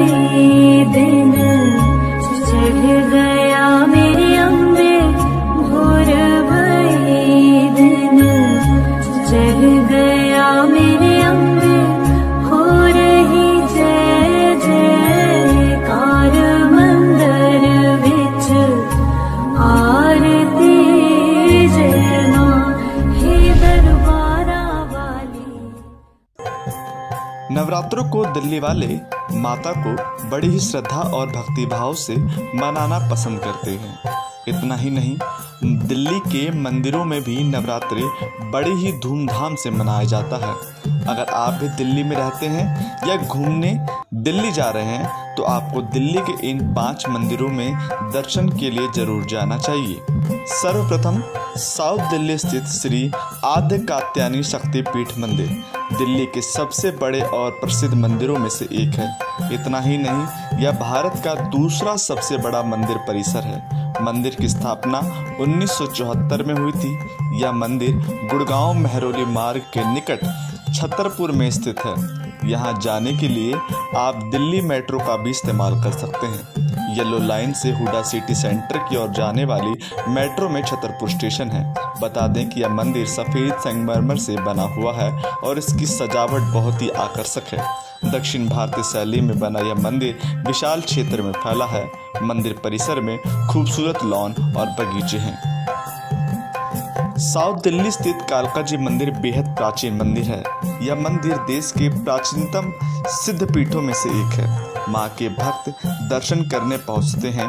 वही दिन चढ़ गया मेरी अम्बे, भोर वही दिन चढ़ गया मेरी अम्बे, हो रही जय जयकार मंदिर विच आरती जय मां हे दरबारा वाली। नवरात्रों को दिल्ली वाले माता को बड़ी ही श्रद्धा और भक्ति भाव से मनाना पसंद करते हैं। इतना ही नहीं, दिल्ली के मंदिरों में भी नवरात्रि बड़ी ही धूमधाम से मनाया जाता है। अगर आप भी दिल्ली में रहते हैं या घूमने दिल्ली जा रहे हैं तो आपको दिल्ली के इन 5 मंदिरों में दर्शन के लिए जरूर जाना चाहिए। सर्वप्रथम साउथ दिल्ली स्थित श्री आद्य कात्यायनी शक्तिपीठ मंदिर दिल्ली के सबसे बड़े और प्रसिद्ध मंदिरों में से एक है। इतना ही नहीं, यह भारत का दूसरा सबसे बड़ा मंदिर परिसर है। मंदिर की स्थापना 1974 में हुई थी। यह मंदिर गुड़गांव मेहरौली मार्ग के निकट छतरपुर में स्थित है। यहाँ जाने के लिए आप दिल्ली मेट्रो का भी इस्तेमाल कर सकते हैं। येलो लाइन से हुडा सिटी सेंटर की ओर जाने वाली मेट्रो में छतरपुर स्टेशन है। बता दें कि यह मंदिर सफ़ेद संगमरमर से बना हुआ है और इसकी सजावट बहुत ही आकर्षक है। दक्षिण भारतीय शैली में बना यह मंदिर विशाल क्षेत्र में फैला है। मंदिर परिसर में खूबसूरत लॉन और बगीचे हैं। साउथ दिल्ली स्थित कालका जी मंदिर बेहद प्राचीन मंदिर है। यह मंदिर देश के प्राचीनतम सिद्ध पीठों में से एक है। मां के भक्त दर्शन करने पहुंचते हैं।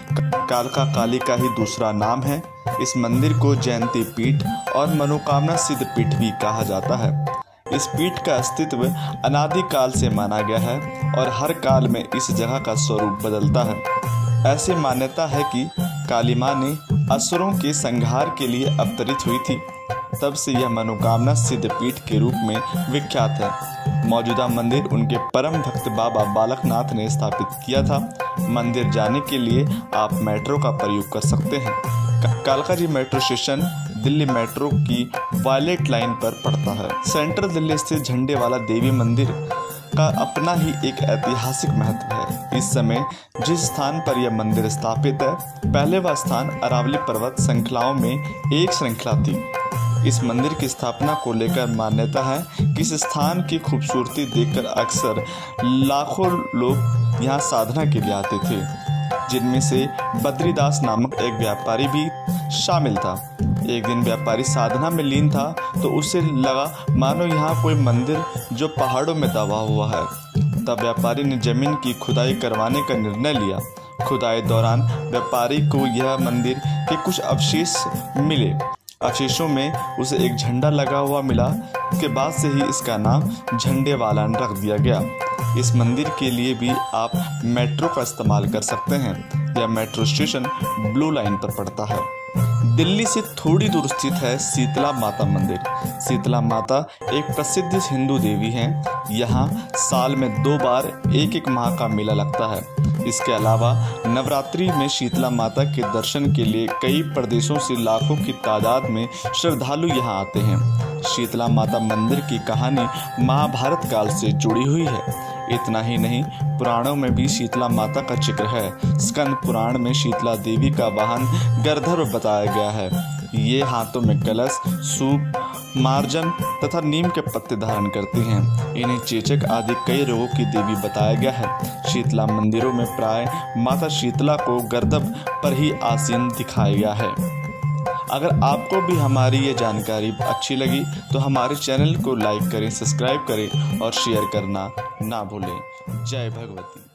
कालका काली का ही दूसरा नाम है। इस मंदिर को जयंती पीठ और मनोकामना सिद्ध पीठ भी कहा जाता है। इस पीठ का अस्तित्व अनादिकाल से माना गया है और हर काल में इस जगह का स्वरूप बदलता है। ऐसी मान्यता है कि काली मां ने असुरों के संहार के लिए अवतरित हुई थी। तब से यह मनोकामना सिद्ध पीठ के रूप में विख्यात है। मौजूदा मंदिर उनके परम भक्त बाबा बालकनाथ ने स्थापित किया था। मंदिर जाने के लिए आप मेट्रो का प्रयोग कर सकते हैं। कालका ji metro station Delhi metro की वायलेट लाइन पर पड़ता है। सेंट्रल दिल्ली स्थित झंडे वाला देवी मंदिर का अपना ही एक ऐतिहासिक महत्व है। इस समय जिस स्थान पर यह मंदिर स्थापित है, पहले वह स्थान अरावली पर्वत श्रृंखलाओं में एक श्रृंखला थी। इस मंदिर की स्थापना को लेकर मान्यता है कि इस स्थान की खूबसूरती देखकर अक्सर लाखों लोग यहाँ साधना के लिए आते थे, जिनमें से बद्रीदास नामक एक व्यापारी भी शामिल था। एक दिन व्यापारी साधना में लीन था तो उसे लगा मानो यहाँ कोई मंदिर जो पहाड़ों में दबा हुआ है। तब व्यापारी ने जमीन की खुदाई करवाने का निर्णय लिया। खुदाई दौरान व्यापारी को यह मंदिर के कुछ अवशेष मिले। अवशेषों में उसे एक झंडा लगा हुआ मिला। इसके बाद से ही इसका नाम झंडे वाला रख दिया गया। इस मंदिर के लिए भी आप मेट्रो का इस्तेमाल कर सकते हैं। यह मेट्रो स्टेशन ब्लू लाइन पर पड़ता है। दिल्ली से थोड़ी दूर स्थित है शीतला माता मंदिर। शीतला माता एक प्रसिद्ध हिंदू देवी हैं। यहाँ साल में 2 बार एक माह का मेला लगता है। इसके अलावा नवरात्रि में शीतला माता के दर्शन के लिए कई प्रदेशों से लाखों की तादाद में श्रद्धालु यहाँ आते हैं। शीतला माता मंदिर की कहानी महाभारत काल से जुड़ी हुई है। इतना ही नहीं, पुराणों में भी शीतला माता का जिक्र है। स्कंद पुराण में शीतला देवी का वाहन गंधर्व बताया गया है। ये हाथों में कलश, सूप, मार्जन तथा नीम के पत्ते धारण करती हैं। इन्हें चेचक आदि कई रोगों की देवी बताया गया है। शीतला मंदिरों में प्राय माता शीतला को गर्दभ पर ही आसीन दिखाया गया है। अगर आपको भी हमारी ये जानकारी अच्छी लगी तो हमारे चैनल को लाइक करें, सब्सक्राइब करें और शेयर करना ना भूलें। जय भगवती।